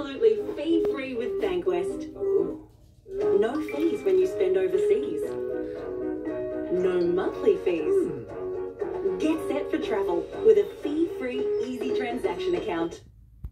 absolutely fee-free with Bankwest. No fees when you spend overseas. No monthly fees. Get set for travel with a fee-free easy transaction account.